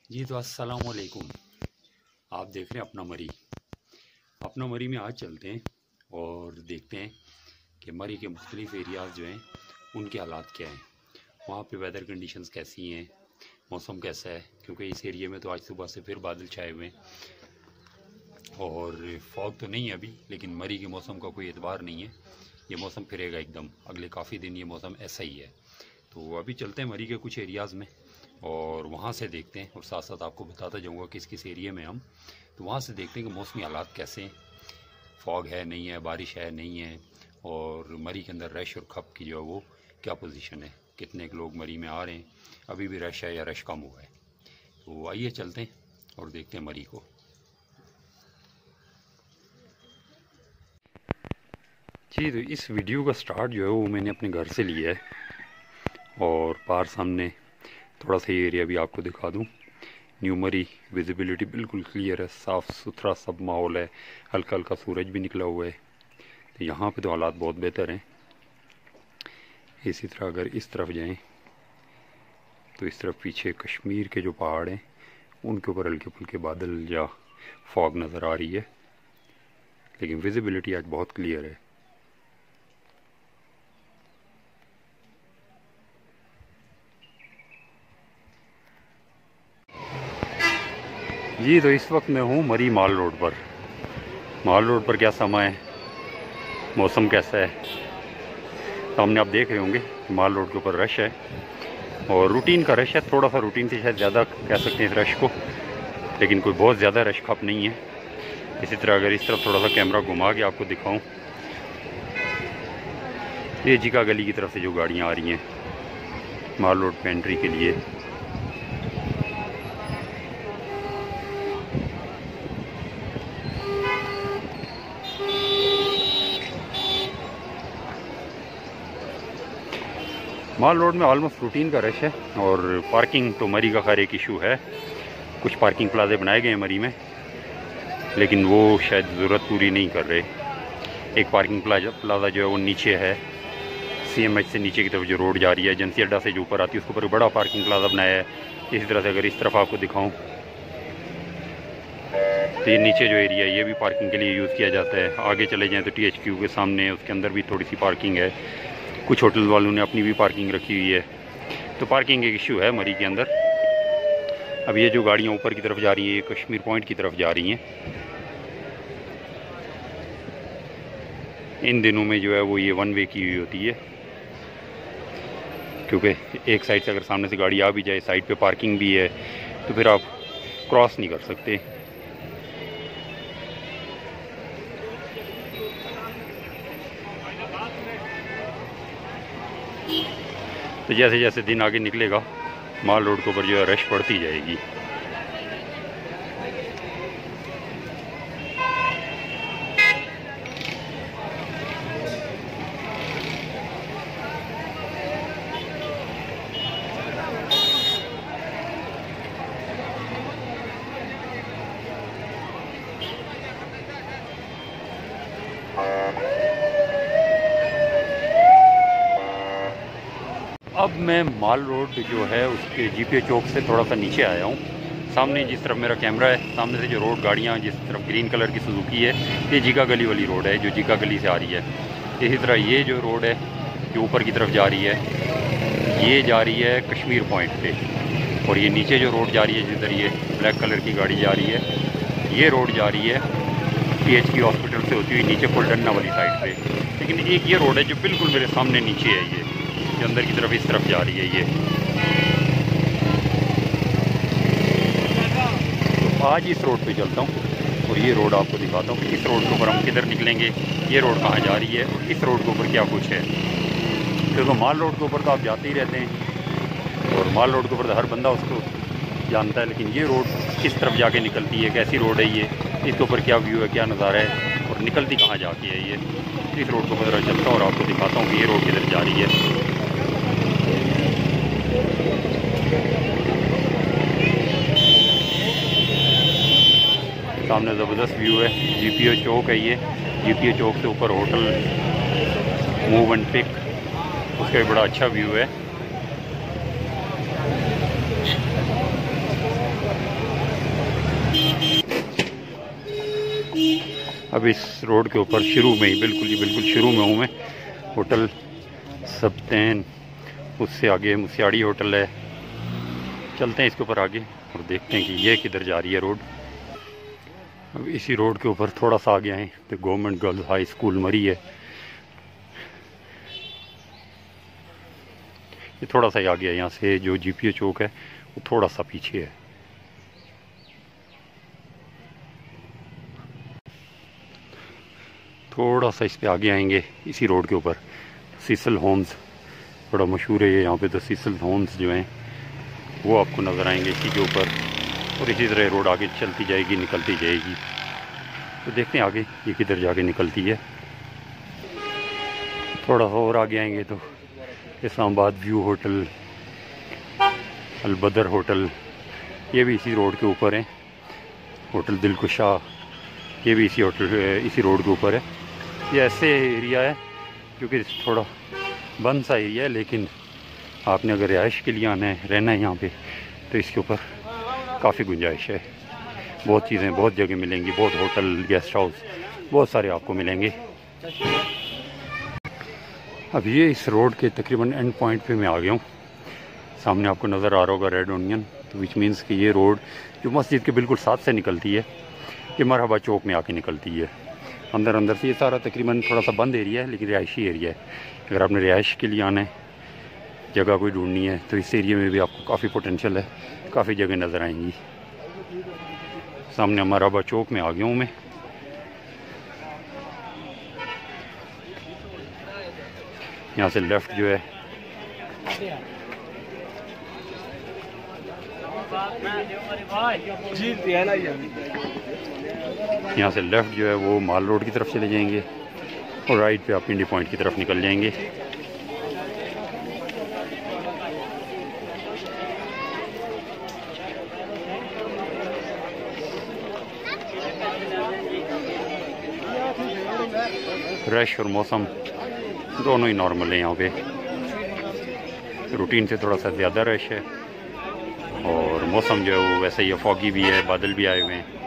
जी तो अस्सलाम वालेकुम। आप देख रहे हैं अपना मरी में आज चलते हैं और देखते हैं कि मरी के मुख्तलिफ एरियाज़ जो हैं उनके हालात क्या हैं, वहाँ पे वेदर कंडीशंस कैसी हैं, मौसम कैसा है। क्योंकि इस एरिया में तो आज सुबह से फिर बादल छाए हुए हैं और फॉग तो नहीं है अभी, लेकिन मरी के मौसम का कोई एतबार नहीं है। ये मौसम फिरेगा एकदम, अगले काफ़ी दिन ये मौसम ऐसा ही है। तो अभी चलते हैं मरी के कुछ एरियाज़ में और वहाँ से देखते हैं, और साथ साथ आपको बताता जाऊँगा किस किस एरिया में हम, तो वहाँ से देखते हैं कि मौसमी हालात कैसे हैं, फॉग है नहीं है, बारिश है नहीं है, और मरी के अंदर रश और खप की जो है वो क्या पोजीशन है, कितने लोग मरी में आ रहे हैं, अभी भी रश है या रश कम हुआ है। तो आइए चलते हैं और देखते हैं मरी को। जी तो इस वीडियो का स्टार्ट जो है वो मैंने अपने घर से लिया है और बाहर सामने थोड़ा सा ये एरिया भी आपको दिखा दूं। न्यू मरी विजिबिलिटी बिल्कुल क्लियर है, साफ़ सुथरा सब माहौल है, हल्का हल्का सूरज भी निकला हुआ है। तो यहाँ पे तो हालात बहुत बेहतर हैं। इसी तरह अगर इस तरफ जाएं तो इस तरफ पीछे कश्मीर के जो पहाड़ हैं उनके ऊपर हल्के फुल्के बादल या फॉग नज़र आ रही है, लेकिन विजिबिलिटी आज बहुत क्लियर है। जी तो इस वक्त मैं हूँ मरी माल रोड पर क्या समय है, मौसम कैसा है, सामने आप देख रहे होंगे माल रोड के ऊपर रश है और रूटीन का रश है, थोड़ा सा रूटीन से शायद ज़्यादा कह सकते हैं इस रश को, लेकिन कोई बहुत ज़्यादा रश खप नहीं है। इसी तरह अगर इस तरफ थोड़ा सा कैमरा घुमा के आपको दिखाऊं, ये जीका गली की तरफ से जो गाड़ियाँ आ रही हैं माल रोड पे एंट्री के लिए, माल रोड में ऑलमोस्ट रूटीन का रश है। और पार्किंग तो मरी का खैर एक इशू है, कुछ पार्किंग प्लाजे बनाए गए हैं मरी में, लेकिन वो शायद ज़रूरत पूरी नहीं कर रहे। एक पार्किंग प्लाजा जो है वो नीचे है, CMH से नीचे की तरफ जो रोड जा रही है, एजेंसी अड्डा से जो ऊपर आती है उसके ऊपर बड़ा पार्किंग प्लाजा बनाया है। इसी तरह से अगर इस तरफ आपको दिखाऊं तो ये नीचे जो एरिया है ये भी पार्किंग के लिए यूज़ किया जाता है। आगे चले जाएँ तो THQ के सामने उसके अंदर भी थोड़ी सी पार्किंग है, कुछ होटल वालों ने अपनी भी पार्किंग रखी हुई है। तो पार्किंग एक इशू है मरी के अंदर। अब ये जो गाड़ियाँ ऊपर की तरफ जा रही हैं ये कश्मीर पॉइंट की तरफ जा रही हैं। इन दिनों में जो है वो ये वन वे की हुई होती है, क्योंकि एक साइड से अगर सामने से गाड़ी आ भी जाए, साइड पे पार्किंग भी है, तो फिर आप क्रॉस नहीं कर सकते। तो जैसे जैसे दिन आगे निकलेगा माल रोड के ऊपर जो है रश बढ़ती जाएगी। अब मैं माल रोड जो है उसके GPA चौक से थोड़ा सा नीचे आया हूँ। सामने जिस तरफ मेरा कैमरा है, सामने से जो रोड गाड़ियाँ जिस तरफ ग्रीन कलर की सुजुकी है, ये जीका गली वाली रोड है जो जीका गली से आ रही है। इसी तरह ये जो रोड है जो ऊपर की तरफ जा रही है ये जा रही है कश्मीर पॉइंट पे, और ये नीचे जो रोड जा रही है जिधर ये ब्लैक कलर की गाड़ी जा रही है ये रोड जा रही है THQ हॉस्पिटल से होती हुई नीचे फुलडन्ना वाली साइड पे। लेकिन एक ये रोड है जो बिल्कुल मेरे सामने नीचे है, ये जो अंदर की तरफ इस तरफ जा रही है ये। तो आज इस रोड पे चलता हूँ और ये रोड आपको दिखाता हूँ कि इस रोड के ऊपर हम किधर निकलेंगे, ये रोड कहाँ जा रही है और इस रोड के ऊपर क्या कुछ है। क्योंकि माल रोड के ऊपर तो आप जाते ही रहते हैं और माल रोड के ऊपर तो हर बंदा उसको जानता है, लेकिन ये रोड किस तरफ जाके निकलती है, कैसी रोड है ये, इसके ऊपर क्या व्यू है, क्या नज़ारा है और निकलती कहाँ जाती है ये। इस रोड को ऊपर चलता हूँ और आपको दिखाता हूँ कि ये रोड किधर जा रही है। सामने ज़बरदस्त व्यू है, GPA चौक है ये। GPA चौक से ऊपर होटल मूव एंड पिक, उसका भी बड़ा अच्छा व्यू है। अब इस रोड के ऊपर शुरू में ही बिल्कुल शुरू में हूँ मैं। होटल सब्तैन, उससे आगे मुसियाड़ी होटल है। चलते हैं इसके ऊपर आगे और देखते हैं कि ये किधर जा रही है रोड। अब इसी रोड के ऊपर थोड़ा सा आगे आए तो गवर्नमेंट गर्ल्स हाई स्कूल मरी है। ये थोड़ा सा ही आगे है, यहाँ से जो जीपीओ चौक है वो थोड़ा सा पीछे है। थोड़ा सा इस पे आगे आएंगे इसी रोड के ऊपर सीसल होम्स, बड़ा मशहूर है ये यहाँ पे। तो सीसल होम्स जो हैं वो आपको नज़र आएंगे इसी के ऊपर, और इसी तरह रोड आगे चलती जाएगी, निकलती जाएगी। तो देखते हैं आगे ये किधर जाके निकलती है। थोड़ा सा और आगे आएंगे तो Islamabad view hotel, Albadar hotel, ये भी इसी रोड के ऊपर है। होटल दिलकुशा, ये भी इसी रोड के ऊपर है। ये ऐसे एरिया है जो कि थोड़ा बंद सा एरिया है, लेकिन आपने अगर रिहाइश के लिए आना है, रहना है यहाँ पे, तो इसके ऊपर काफ़ी गुंजाइश है। बहुत चीज़ें, बहुत जगह मिलेंगी, बहुत होटल, गेस्ट हाउस, बहुत सारे आपको मिलेंगे। अब ये इस रोड के तकरीबन एंड पॉइंट पे मैं आ गया हूँ। सामने आपको नज़र आ रहा होगा रेड ओनियन, तो विच मीन्स कि ये रोड जो मस्जिद के बिल्कुल साथ से निकलती है, ये मरहबा चौक में आके निकलती है। अंदर से ये सारा तकरीबन थोड़ा सा बंद एरिया है, लेकिन रिहायशी एरिया है। अगर आपने रिहाइश के लिए आना है, जगह कोई ढूंढनी है, तो इस एरिया में भी आपको काफ़ी पोटेंशियल है, काफ़ी जगह नज़र आएंगी। सामने मरहबा चौक में आ गया हूँ मैं। यहाँ से लेफ़्ट जो है वो माल रोड की तरफ चले जाएंगे, और राइट पे आप इंडी पॉइंट की तरफ निकल जाएंगे। रश और मौसम दोनों ही नॉर्मल है यहाँ पे। रूटीन से थोड़ा सा ज़्यादा रश है, और मौसम जो है वो वैसे ही फॉगी भी है, बादल भी आए हुए हैं।